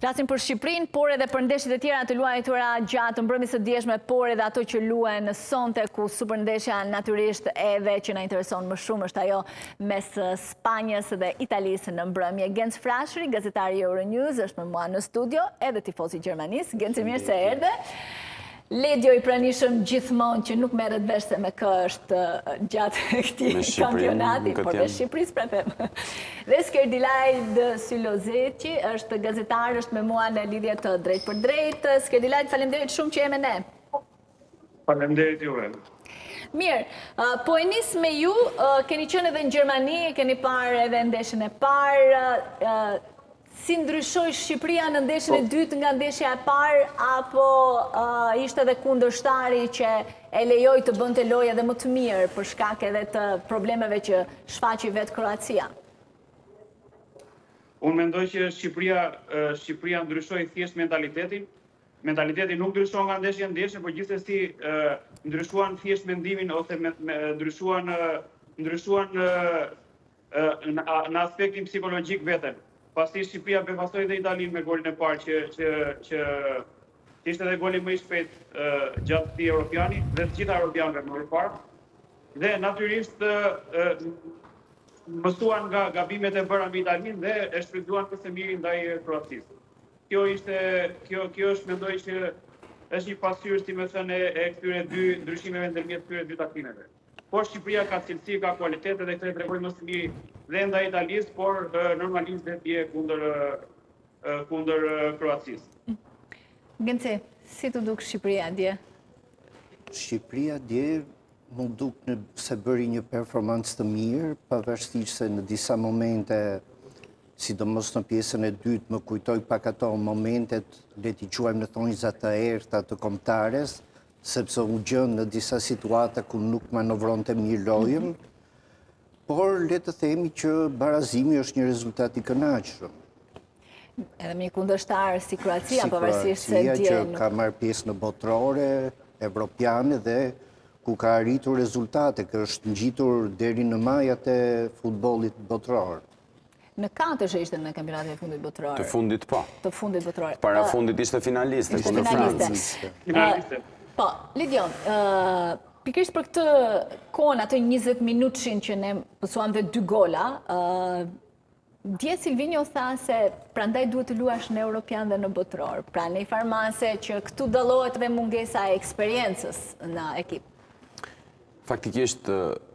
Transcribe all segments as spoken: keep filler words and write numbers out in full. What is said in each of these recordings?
Flasim për Shqipërinë, por edhe për ndeshjet e tjera të luajtura gjatë mbrëmjes së dieshme, por edhe ato që luhen sonte, ku superndeshja natyrisht edhe që na intereson më shumë është ajo mes Spanjës dhe Italisë në mbrëmje. Genc Frashëri, gazetari i Euronews, është me mua në studio, edhe tifosi i Gjermanisë. Genci, mirë se erdhe. Ledio i pranishëm gjithmonë që nuk merret vesh se me kë është gjatë këtij kampionati, por me Shqipërisë pra them. Dhe Skerdilaj Sylozeqi është gazetar, është me mua në lidhje të drejt për drejt. Skerdilaj, faleminderit shumë që je me ne. Faleminderit juve. Mirë, po e nis me ju, keni qenë edhe në Gjermani, keni parë edhe ndeshjen e parë. Si ndryshoi Shqipëria në ndeshjen e dytë nga ndeshja e parë, apo ishte edhe kundërshtari që e lejoi të bënte lojë edhe më të mirë për shkak edhe të problemeve që shfaqi vetë Kroacia? Unë mendoj që Shqipëria, Shqipëria ndryshoi thjesht mentalitetin. Mentaliteti nuk ndryshon nga ndeshja në ndeshje, por gjithsesi ndryshuan thjesht mendimin ose ndryshuan ndryshuan në aspektin psikologjik veten. Pasi Shqipëria befasoi dhe Italinë me golin e parë që që që ishte edhe goli më i shpejt gjatë këtij Europiani dhe të gjitha Europianëve më parë. Dhe natyrisht mësuan nga gabimet e bëra me Italinë dhe e shfrytzuan për së miri ndaj Kroacisë. Kjo ishte kjo kjo është mendoj që është një pasqyrë, si më thënë, e këtyre dy ndryshimeve ndërmjet këtyre dy takimeve. Por Shqipëria ka cilësi, ka kualitet dhe këtë e tregoi më së miri dhe ndaj Italisë, por normalisht dhe bie kundër kundër Kroacisë. Genci, si të duk Shqipëria dje? Shqipëria dje më duk në se bëri një performancë të mirë, pavarësisht se në disa momente, sidomos në pjesën e dytë, më kujtoj pak ato momentet, le t'i quajmë në thonjza të errta të kombëtares, sepse u gjën në disa situata ku nuk manovronte mirë lojën, por le të themi që barazimi është një rezultat i kënaqshëm. Edhe me një kundërshtar si Kroacia, pavarësisht se dje nuk që ka marrë pjesë në botërore evropiane dhe ku ka arritur rezultate, që është ngjitur deri në majat e futbollit botëror. Në katër që ishte në kampionatin e fundit botëror. Të fundit po. Të fundit botëror. Para fundit ishte finaliste kundër Francës. Finaliste. Po, Lidion, pikërisht për këtë kohën, atë njëzet minutshin që ne pësuam dhe dy gola, dje Silvinjo tha se prandaj duhet të luash në Europian dhe në botëror. Pra në i farmase që këtu dallohet dhe mungesa e eksperiencës në ekip. Faktikisht,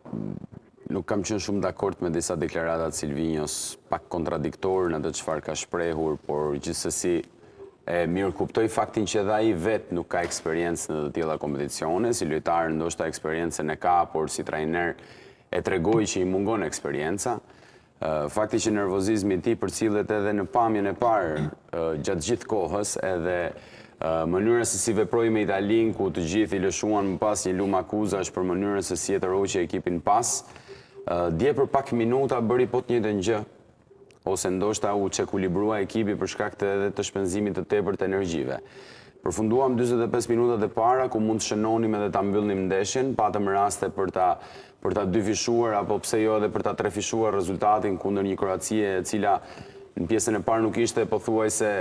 nuk kam qenë shumë dakord me disa deklaratat Silvinjos, pak kontradiktor në atë çfarë ka shprehur, por gjithsesi e mirë kuptoj faktin që edhe ai vetë nuk ka eksperiencë në të tilla kompeticione, si lojtar ndoshta eksperiencën e ka, por si trajner e tregoi që i mungon eksperienca. Fakti që nervozizmi i tij përcillet edhe në pamjen e parë gjatë gjithë kohës, edhe mënyra se si veproi me Italinë, ku të gjithë i lëshuan më pas një lumë akuzash për mënyrën se si e tërhoqi ekipin pas. Dje për pak minuta bëri po të njëjtën gjë, ose ndoshta u çekulibrua ekipi për shkak të edhe të shpenzimit të tepërt të energjive. Përfunduam dyzet e pesë minutat e para, ku mund të shënonim edhe ta mbyllnim ndeshjen, patëm raste për ta për ta dyfishuar apo pse jo edhe për ta trefishuar rezultatin kundër një Kroacie e cila në pjesën e parë nuk ishte pothuajse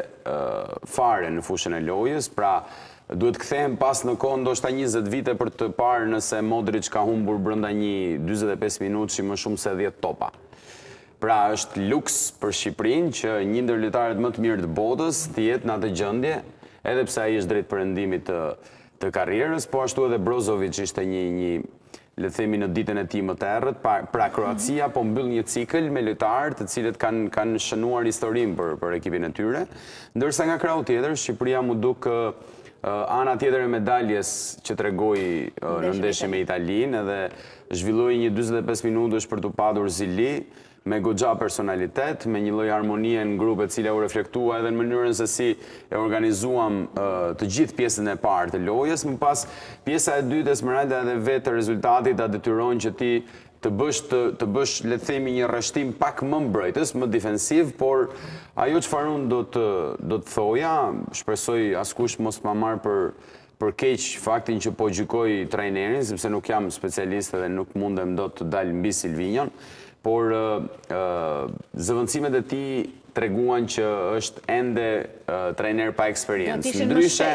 fare në fushën e lojës, pra duhet kthehem pas në kohë ndoshta njëzet vite për të parë nëse Modric ka humbur brenda një dyzet e pesë minutësh më shumë se dhjetë topa. Pra është luks për Shqipërinë që një ndër lojtarët më të mirë të botës të jetë në atë gjendje, edhe pse ai është drejt perëndimit të të karrierës, po ashtu edhe Brozovic ishte një një le të themi në ditën e tij më të errët, pra Kroacia po mbyll një cikël me lojtarë të cilët kanë kanë shënuar historinë për për ekipin e tyre, ndërsa nga krau tjetër Shqipëria mu duk ana tjetër e medaljes që tregoi në ndeshje me Italinë, edhe zhvilloi një dyzet e pesë minutash për të padur zili, me goxha personalitet, me një lloj harmonie në grup e cila u reflektua edhe në mënyrën se si e organizuam të gjithë pjesën e parë të lojës. Më pas, pjesa e dytë Esmeralda edhe vetë rezultati ta detyron që ti të bësh të, të bësh le të themi një rreshtim pak më mbrojtës, më defensiv, por ajo çfarë unë do të do të thoja, shpresoj askush mos ma marr për për keq faktin që po gjykoj trajnerin, sepse nuk jam specialist dhe nuk mundem dot të dal mbi Silvinjon. Por zëvendësimet e tij treguan që është ende trajner pa eksperiencë. Ndryshe,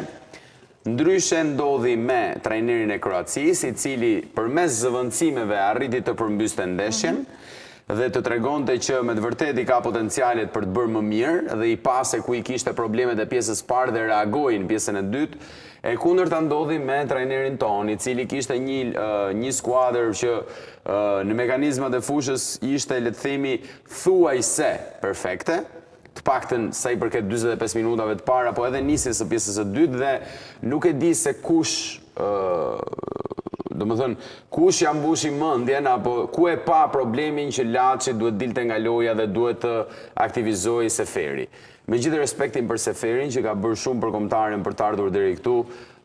ndryshe ndodhi me trajnerin e Kroacisë, i cili përmes zëvendësimeve arriti të përmbyste ndeshjen dhe të tregonte që me të vërtet i ka potencialet për të bërë më mirë dhe i pase ku i kishte problemet e pjesës parë dhe reagoi në pjesën e dytë. E kundër të ndodhi me trajnerin ton, i cili kishte një, uh, një skuadër që uh, në mekanizmat e fushës ishte, le të themi, thuajse perfekte, të paktën sa i përket dyzet e pesë minutave të para, po edhe nisjes së pjesës së dytë dhe nuk e di se kush, uh, do më thënë, kush ja mbushi mendjen apo ku e pa problemin që Laçi duhet dilte nga loja dhe duhet të aktivizojë Seferi. Me gjithë respektin për Seferin, që ka bërë shumë për kombëtaren për të ardhur deri këtu,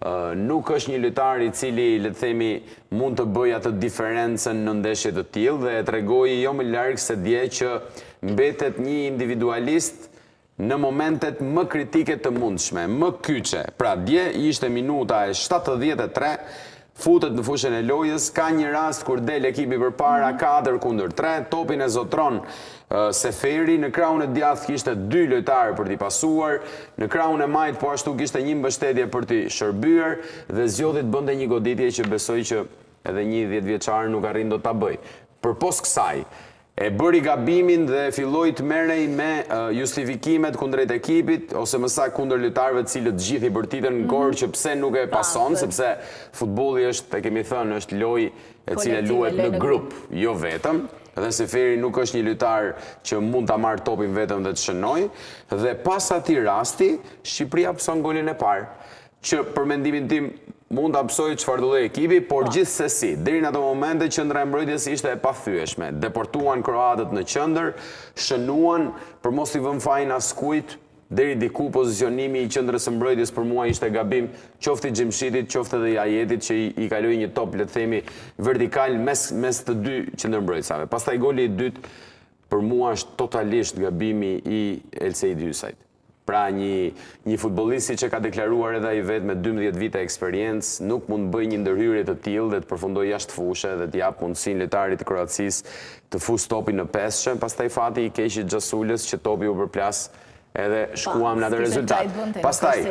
nuk është një lojtar i cili, le të themi, mund të bëjë atë diferencën në ndeshje të tillë dhe tregoi jo më larg se dje që mbetet një individualist në momentet më kritike të mundshme, më kyçe. Pra dje ishte minuta e shtatëdhjetë e tre, futet në fushën e lojës, ka një rast kur del ekipi përpara katër kundër tre, topin e zotron Seferi, në krahun e djathtë kishte dy lojtarë për t'i pasuar, në krahun e majt po ashtu kishte një mbështetje për t'i shërbyer dhe zgjodhi të bënte një goditje që besoj që edhe një dhjetë vjeçar nuk arrin dot ta bëj. Përpos kësaj, e bëri gabimin dhe filloi të merrej me justifikimet kundrejt ekipit ose më saktë kundër lojtarëve të cilët gjithë i bërtitën në gorë që pse nuk e pason, sepse futbolli është, e kemi thënë, është lojë e cila luhet në grup, jo vetëm. Dhe Seferi nuk është një lojtar që mund ta marrë topin vetëm dhe të shënoj, dhe pas atij rasti, Shqipëria pson golin e parë, që për mendimin tim mund të apsoj çfarë do lloj ekipi, por gjithsesi, deri në ato momente qendra e mbrojtjes ishte e pathyeshme. Deportuan kroatët në qendër, shënuan për mos i vënë fajin askujt. Deri diku pozicionimi i qendrës së mbrojtjes për mua ishte gabim, qoftë i Xhimshitit, qoftë edhe i Ajetit që i, i kaloi një top, le të themi, vertikal mes mes të dy qendërmbrojtësave. Pastaj goli i dytë për mua është totalisht gabimi i Elseid Hysajt. Pra një, një futbollist që ka deklaruar edhe ai vetë me dymbëdhjetë vite eksperiencë, nuk mund të bëjë një ndërhyrje të tillë dhe të përfundojë jashtë fushë dhe të jap mundësinë lojtarit të Kroacisë të fusë topin në peshë. Pastaj fati i keq i Xhasulës që topi u përplas edhe shkuam në atë rezultat. Pastaj,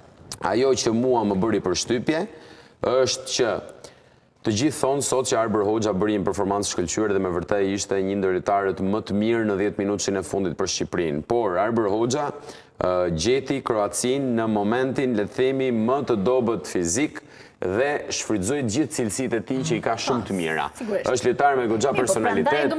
ajo që mua më bëri përshtypje është që të gjithë thonë sot që Arber Hoxha bëri një performancë shkëlqyer dhe me vërtet ishte një ndër lojtarët më të mirë në dhjetë minutën e fundit për Shqipërinë. Por Arber Hoxha gjeti Kroacinë në momentin, le të themi, më të dobët fizik dhe shfrytëzoi gjithë cilësitë e tij që i ka shumë të mira. Është lojtar me goxha personalitet.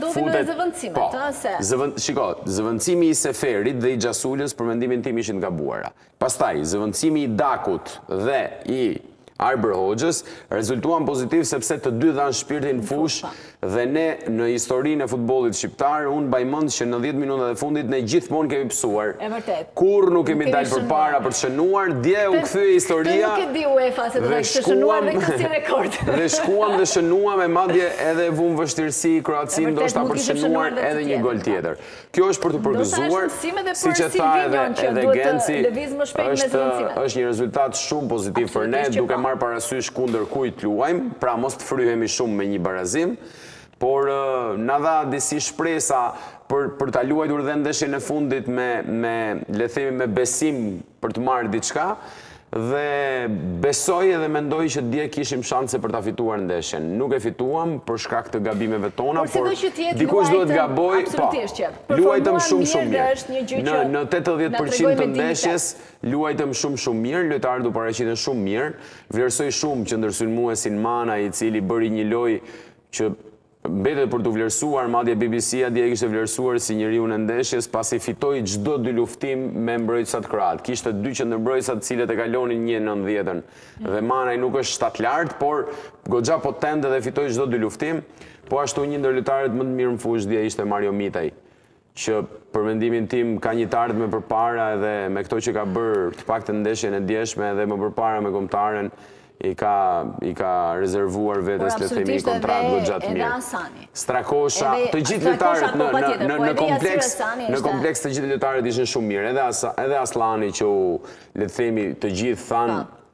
Shiko, zëvendësimi i Seferit dhe i Xhasulës për mendimin tim ishin gabuara. Pastaj, zëvendësimi i Dakut dhe i Arber Hoxhës rezultuan pozitiv sepse të dy dhanë shpirtin fush dhe ne në historinë e futbollit shqiptar unë mbaj mend që në dhjetë minutat e fundit ne gjithmonë kemi psuar. E vërtet. Kur nuk kemi dalë përpara për të shënuar, dje u kthye historia. Nuk e di UEFA se do të ishte shënuar dhe kështu rekord. Dhe shkuam dhe shënuam e madje edhe vum vështirësi Kroacinë ndoshta për të shënuar edhe një gol tjetër. Kjo është për të përgëzuar, siç e tha edhe Genci, është është një rezultat shumë pozitiv për ne, duke marrë parasysh kundër kujt luajmë, pra mos të fryhemi shumë me një barazim, por na dha disi shpresa për për ta luajtur dhe ndeshjen e fundit me me le të themi me besim për të marrë diçka. Dhe besoj edhe mendoj që dje kishim shanse për ta fituar ndeshjen. Nuk e fituam për shkak të gabimeve tona, por dikush duhet gaboj, po. Luajtëm shumë shumë mirë. Në në tetëdhjetë përqind të ndeshjes luajtëm shumë shumë mirë, lojtarët u paraqiten shumë mirë. Vlerësoj shumë qendërsulmuesin Mana, i cili bëri një lojë që mbetet për të vlerësuar, madje B B C-a dje kishte vlerësuar si njeriu në ndeshjes pasi fitoi çdo dy luftim me mbrojtësat kroat. Kishte dy qendërmbrojtësa të cilët e kalonin një nëntëdhjetën. Dhe Manaj nuk është shtat lart, por goxha potent dhe fitoi çdo dy luftim. Po ashtu një ndër lojtarët më të mirë në fushë dje ishte Mario Mitaj, që për mendimin tim ka një të ardhme përpara edhe me këto që ka bërë të paktën ndeshjen e djeshme edhe më përpara me kombëtaren. I ka, i ka rezervuar vetes le themi kontratë goxha të mirë. Strakosha, të gjithë lojtarët në në në kompleks, në kompleks të gjithë lojtarët ishin shumë mirë. Edhe as, edhe Aslani që u le të themi të gjithë thanë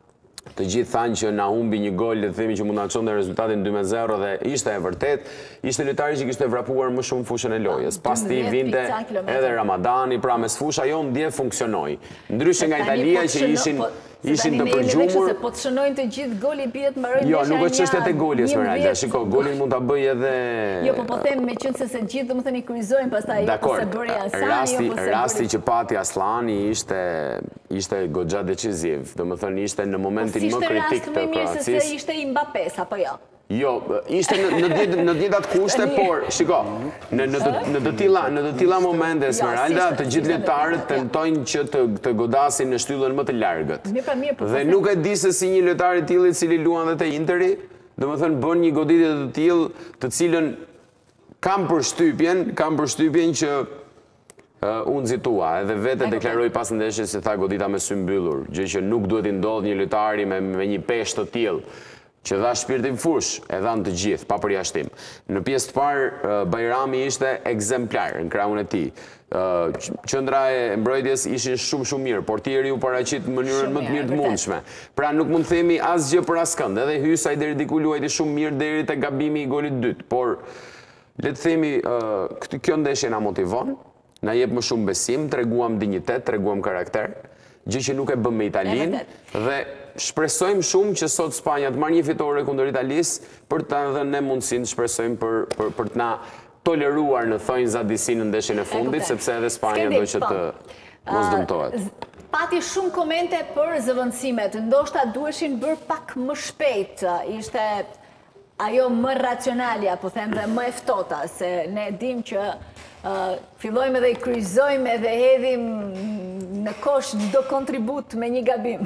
Të gjithë thanë që na humbi një gol, le të themi që mund na çonte rezultatin dy me zero dhe ishte e vërtet, ishte lojtari që kishte vrapuar më shumë fushën e lojës. Pastaj vinte edhe Ramadani, pra mes fusha jo ndje funksionoi. Ndryshe nga Italia që ishin ishin të përgjumur. Po të shënojnë të gjithë goli bie të mbarojnë. Jo, nuk është çështja e golit, Esmeralda. Shiko, golin mund ta bëj edhe Jo, po po them meqense se gjithë domethënë i kryzojnë pastaj apo se bëri Asani apo se rasti që pati Aslani ishte ishte goxha decisiv. Domethënë ishte në momentin më kritik të Kroacisë. Se ishte i Mbappes apo jo? Jo, ishte në të njëjtat kushte, por shiko, në të tilla në të tilla momente Esmeralda, të gjithë lojtarët tentojnë që të godasin në shtyllën më të largët. Dhe nuk e di se si një lojtar i tillë i cili luan edhe te Interi, domethënë bën një goditje të tillë, të cilën kam përshtypjen, kam përshtypjen që unë zitua, edhe vete deklaroj pas ndeshjes se tha godita me sy mbyllur, gjë që nuk duhet i ndodh një lojtari me një peshë të tillë, që dha shpirtin fush, e dhanë të gjithë, pa përjashtim. Në pjesë të parë, Bajrami ishte ekzemplar në krahun e tij. Qendra e mbrojtjes ishin shumë shumë mirë, portieri u paraqit në mënyrën më të mirë të mundshme. Pra nuk mund të themi asgjë për askënd, edhe Hysaj deri diku luajti shumë mirë deri te gabimi i golit dytë, por le të themi kjo ndeshje na motivon, na jep më shumë besim, treguam dinjitet, treguam karakter, gjë që nuk e bëm me Italinë dhe shpresojmë shumë që sot Spanja të marrë një fitore kundër Italisë për të dhënë ne mundësinë, shpresojmë për për të na toleruar në thonjë zadisinë në ndeshjen e fundit, sepse edhe Spanja do që të mos dëmtohet. Pati shumë komente për zëvendësimet, ndoshta duheshin bërë pak më shpejt, ishte ajo më racionale, apo them dhe më e ftohta, se ne dim që fillojmë edhe i kryzojmë edhe hedhim në kosh çdo kontribut me një gabim.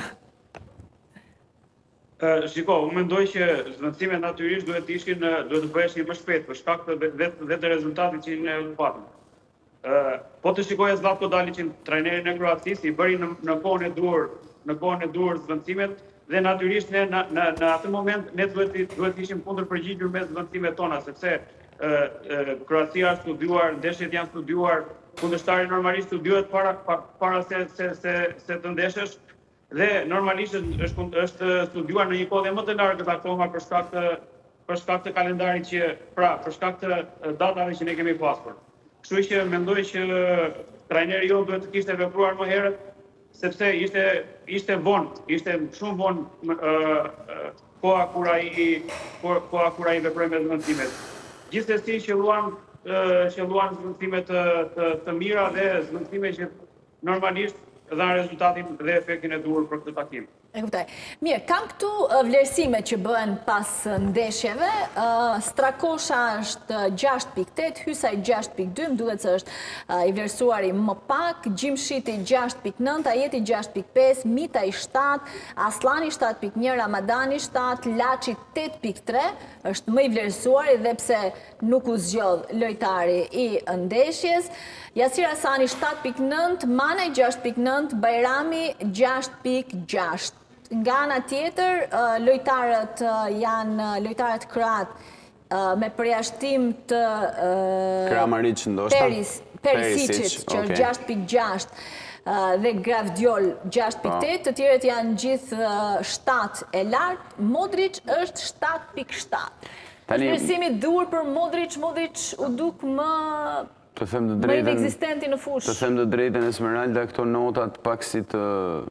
Shiko, unë mendoj që zëvendësimet natyrisht duhet ishin duhet të bëheshin më shpejt për shkak të vetë të rezultatit që ne patëm. Po të shikoj Zlatko Dalićin, trajnerin e Kroacisë, i bëri në kohën e dur, në kohën e dur zëvendësimet dhe natyrisht ne në atë moment ne duhet duhet ishim kundërpërgjigjur me zëvendësimet tona, sepse Kroacia është studiuar, ndeshjet janë studiuar, kundërshtari normalisht studiuhet para para se se se të ndeshësh. Dhe normalisht është studiuar në një kohë më të largët akoma për shkak të për shkak të kalendarit që, pra, për shkak të datave që ne kemi pasur. Kështu që mendoj që trajneri jonë duhet të kishte vepruar më herët, sepse ishte ishte vonë, ishte shumë vonë koha kur ai koha kur ai veproi me zëvendësimet. Gjithsesi që luan që luan zëvendësime të të mira dhe zëvendësime që normalisht dhanë rezultatin dhe efektin e duhur për këtë takim. E kuptoj. Mirë, kam këtu vlerësime që bëhen pas ndeshjeve. Strakosha është gjashtë pikë tetë, Hysaj gjashtë pikë dy, më duhet se është i vlerësuari më pak, Gjimshiti gjashtë pikë nëntë, Ajeti gjashtë pikë pesë, Mitaj shtatë, Aslani shtatë pikë një, Ramadani shtatë, Laçi tetë pikë tre, është më i vlerësuari dhe pse nuk u zgjodh lojtari i ndeshjes. Jasir Asani shtatë pikë nëntë, Manaj gjashtë pikë nëntë, Bajrami gjashtë pikë gjashtë. Nga ana tjetër, lojtarët janë lojtarët kroatë me përjashtim të Kramaric ndoshta, Perisicit, që është gjashtë pikë gjashtë, dhe Gravdiol gjashtë pikë tetë, të tjerët janë gjithë shtatë e lartë, Modric është shtatë pikë shtatë. Vlerësimi dur për Modric, Modric u duk më më inekzistenti në fushë. Të them të drejtën, Esmeralda, këto notat pak si të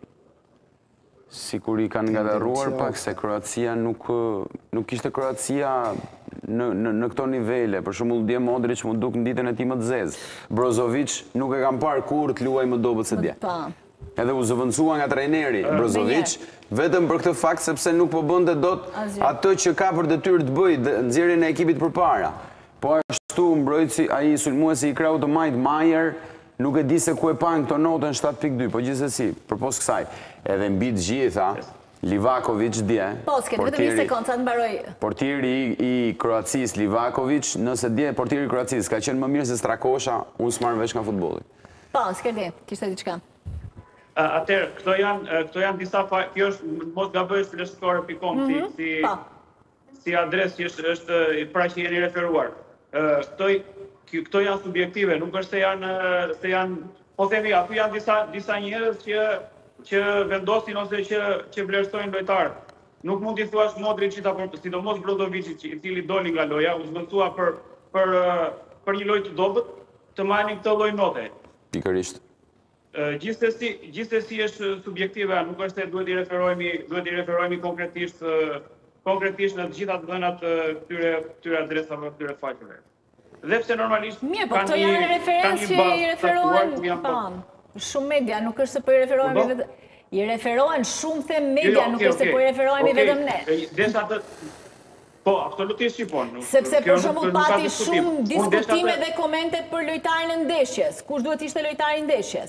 si kur i kanë ngadarruar pak se Kroacia nuk nuk ishte Kroacia në këto nivele. Për shembull, dje Modric më duk në ditën e tij më të zezë. Brozovic nuk e kam parë kur të luajë më dobët se dje. Edhe u zëvendësua nga trajneri Brozovic, vetëm për këtë fakt sepse nuk po bënte dot atë që ka për detyrë të bëjë, nxjerrjen e ekipit përpara. Po ashtu mbrojtësi, ai sulmuesi i krahut të majt Majer, nuk e di se ku e pan këto notën shtatë pikë dy, po gjithsesi, përpos kësaj, edhe mbi të gjitha, Livakovic dje. Po, s'ke vetëm një sekondë, sa të mbaroj. Portieri i Kroacisë, Livakovic, nëse dje portieri i Kroacisë ka qenë më mirë se Strakosha, unë s'marr vesh nga futbolli. Po, s'ke di, kishte diçka. Atëherë, këto janë këto janë disa kjo është mos gabojësh fillestore pikë kom si si adresë që është pra që jeni referuar. Këto Këto janë subjektive, nuk është se janë, se janë, po themi, aty janë disa, disa njerëz që që vendosin ose që, që vlerësojnë lojtarë. Nuk mund t'i thuash Modricit apo sidomos Brodovicit, i cili doli nga loja, u zbëndësua për, për, për një lojë të dobët, të marrin këtë lloj note. Pikërisht. Gjithsesi, gjithsesi është subjektive, nuk është se duhet i referohemi, duhet i referohemi konkretisht konkretisht në të gjitha të dhënat këtyre këtyre adresave, këtyre faqeve. Dhe pse normalisht mirë, po këto janë referencë që i referohen, pam. Shumë media, nuk është se po i referohemi vetëm i referohen shumë the media, nuk është se po i referohemi vetëm ne. Desha të Po, absolutisht shqipon. Sepse për shembull pati shumë diskutime dhe komente për lojtarin e ndeshjes. Kush duhet ishte lojtari i ndeshjes?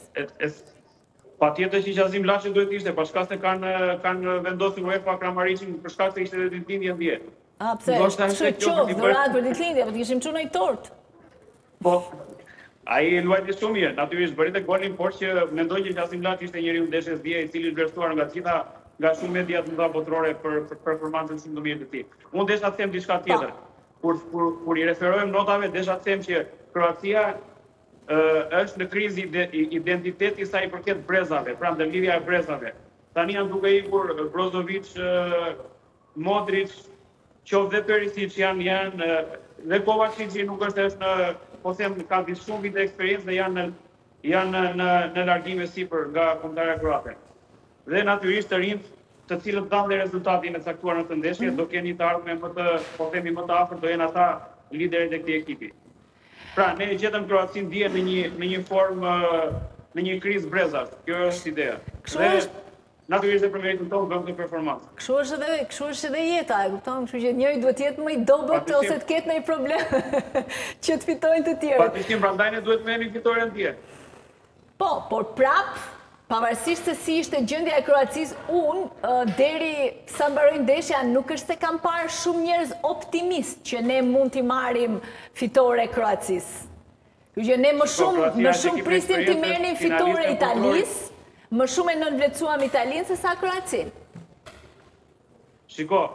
Patjetër që Qazim Laçi duhet ishte, për shkak se kanë kanë vendosur UEFA Kramarićin për shkak se ishte ditëlindja e ndje. A pse? Kështu qoftë, dhuratë për ditëlindje, po të kishim çuar një tort. Po. Ai luajti shumë mirë, natyrisht bëri të golin, por që mendoj që Qazim Laçi ishte njeriu i ndeshjes dje, i cili vlerësuar nga gjitha nga shumë media të mëdha botërore për performancën shumë të mirë të tij. Unë desha të them diçka tjetër. Kur kur kur i referohem notave, desha të them që Kroacia është në krizë identiteti i saj përket brezave, pra ndërlidhja e brezave. Tani janë duke ikur Brozovic, Modric, qoftë dhe Perisic janë janë dhe Kovacic nuk është është në, po them, ka disë shumë vite eksperiencë dhe janë janë në në largime sipër nga kombëtarja kroate. Dhe natyrisht të rinjt, të cilët dhanë dhe rezultatin e caktuar në të ndeshje, do keni të ardhme më të, po themi më të afër, do jenë ata liderit e këtij ekipi. Pra, ne gjetëm Kroacinë dje në një në një formë në një krizë brezash. Kjo është ideja. Dhe natyrisht e për meritën tonë bëmë këtë performancë. Kështu është edhe kështu është edhe jeta, e kupton, kështu që njëri duhet të jetë më i dobët ose të ketë ndonjë problem që të fitojnë të tjerët. Patyshim, prandaj ne duhet merrni fitoren dje. Po, por prap pavarësisht se si ishte gjendja e Kroacisë, unë deri sa mbaroi ndeshja nuk është se kam parë shumë njerëz optimist që ne mund t'i marrim fitore Kroacisë. Kështu që ne më shumë më shumë prisnim t'i merrnim fitore Italisë, më shumë e nënvlerësuam Italinë se sa Kroacinë. Shiko,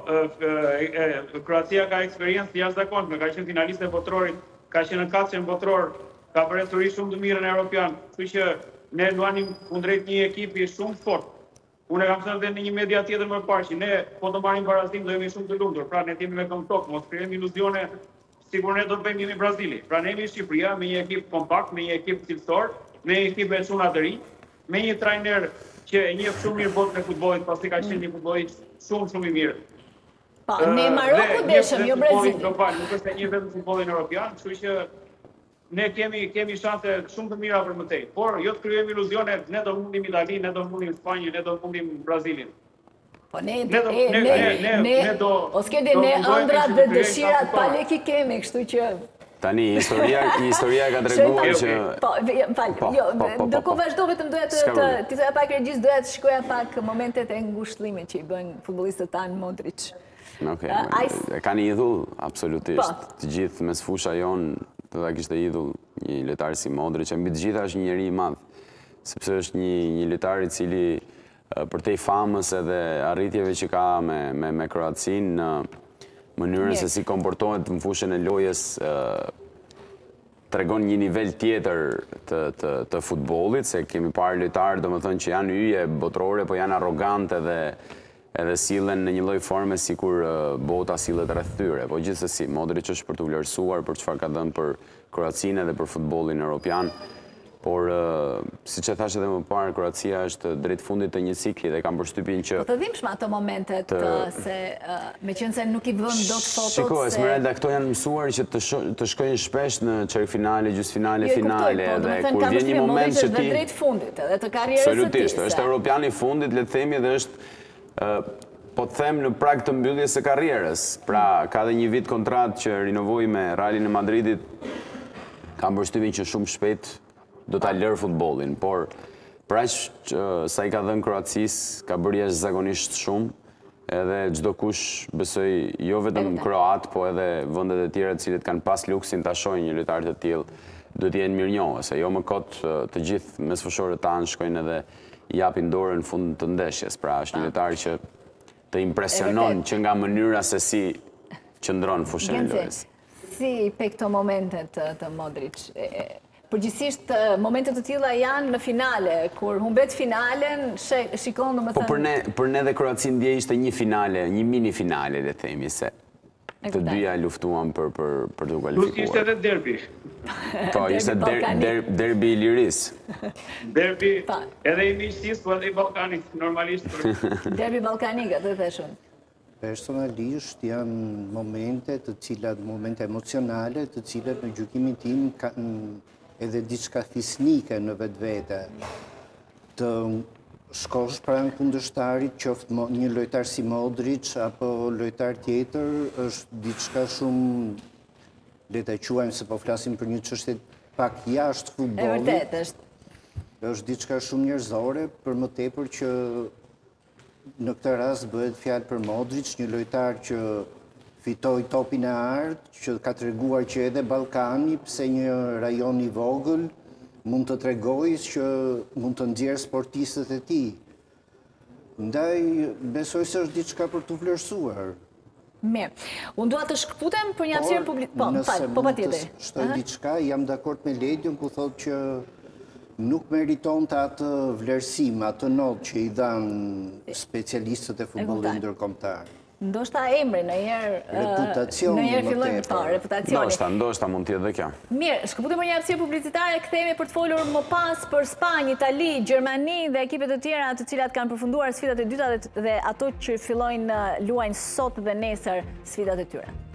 Kroacia ka eksperiencë jashtëzakonshme, ka qenë finaliste e botrorit, ka qenë në katëshën botror, ka bërë histori shumë të mirë në Europian, kështu që ne luanim kundrejt një ekipi shumë fort. Unë e kam thënë dhe në një media tjetër më parë që ne po të marrim barazim do jemi shumë të lumtur. Pra ne jemi me këmbë tokë, mos krijojmë iluzione, sigur ne do të bëjmë një Brazili. Pra ne jemi Shqipëria me një ekip kompakt, me një ekip cilësor, me një ekip me çuna të rinj, me një trajner që e njeh shumë mirë botën e futbollit, pasi ka qenë një futbollist shumë shumë i mirë. Po, ne Maroku deshëm, jo Brazili. Nuk është e një vetëm futbollin evropian, kështu që ne kemi kemi shanse shumë të mira për mëtej, por jo të krijojmë iluzione, ne do mundim Italinë, ne do mundim Spanjën, ne do mundim Brazilin. Po ne ne ne do ose ne ne ëndrat dhe dëshirat pa lek i kemi, kështu që tani historia historia ka treguar që po, fal, jo, ndërkohë vazhdo vetëm doja të të thoya pak regjis, doja të shikoja pak momentet e ngushëllimit që i bën futbollistët tanë Modric. Okej, kanë idhull absolutisht. Të gjithë mes fusha jon të da kishte idhull një lojtar si Modric, mbi të gjitha është një njeri i madh, sepse është një një lojtar i cili përtej famës edhe arritjeve që ka me me me Kroacinë në mënyrën se si komportohet në fushën e lojës, tregon një nivel tjetër të të të futbollit, se kemi parë lojtarë domethënë që janë yje botrore, po janë arrogante dhe edhe sillen në një lloj forme sikur bota sillet rreth tyre. Po gjithsesi, Modric është për të vlerësuar për çfarë ka dhënë për Kroacinë dhe për futbollin evropian. Por siç e thash edhe më parë, Kroacia është drejt fundit të një cikli dhe kam përshtypjen që po të dhimbshme ato momentet se meqense nuk i vën dot fotot. Shiko, Esmeralda, këto janë mësuar që të shkojnë shpesh në çerkfinale, gjysmëfinale, finale dhe kur vjen një moment që ti drejt fundit edhe të karrierës së tij. Absolutisht, është europian i fundit, le të themi, dhe është po të them në prag të mbylljes së karrierës. Pra, ka dhe një vit kontratë që rinovoi me Realin e Madridit. Kam përshtypjen që shumë shpejt do ta lërë futbollin, por për aq sa i ka dhënë Kroacisë, ka bërë jashtëzakonisht shumë, edhe çdo kush besoj, jo vetëm kroat, po edhe vendet e tjera të cilët kanë pas luksin ta shohin një lojtar të tillë, duhet të jenë mirënjohës, se jo më kot të gjithë mesfushorët tanë shkojnë edhe japin dorën në fund të ndeshjes. Pra është një lojtar që të impresionon që nga mënyra se si qëndron fushën e lojës. Si pe këto momentet të Modric, përgjithsisht momentet të tilla janë në finale, kur humbet finalen, shikon domethënë. Po për ne, për ne dhe Kroaci ndje ishte një finale, një mini finale, le themi se të dyja luftuan për për për të kualifikuar. Plus ishte edhe derbi. Po, ishte derbi i Liris. Derbi edhe i miqësisë, po edhe i Ballkanit, normalisht. Derbi ballkanik, atë thashun. Personalisht janë momente të cilat, momente emocionale, të cilat në gjykimin tim kanë edhe diçka fisnike në vetë vete. Të shkosh pranë kundërshtarit, qoftë një lojtar si Modric apo lojtar tjetër, është diçka shumë, le ta quajmë se po flasim për një çështje pak jashtë futbollit. E vërtet është. Është diçka shumë njerëzore, për më tepër që në këtë rast bëhet fjalë për Modric, një lojtar që fitoi topin e artë, që ka treguar që edhe Ballkani, pse një rajon i vogël, mund të tregojë që mund të nxjerrë sportistët e tij. Ndaj besoj se është diçka për të vlerësuar. Mirë. Unë dua të shkputem për një hapësirë publike. Po, fal, po patjetër. Nëse shtoj diçka, jam dakord me Ledion ku thotë që nuk meriton të atë vlerësim, atë notë që i dhanë specialistët e futbollit ndërkombëtar. Ndoshta emri në herë... Reputacioni në herë fillojmë të reputacioni. Ndoshta, ndoshta mund t'jetë dhe kjo. Mirë, shkëputim për një hapësirë publicitare, kthehemi për të folur më pas për Spanjë, Itali, Gjermani dhe ekipet të tjera të cilat kanë përfunduar sfidat e dyta dhe ato që fillojnë luajnë sot dhe nesër sfidat e tyre.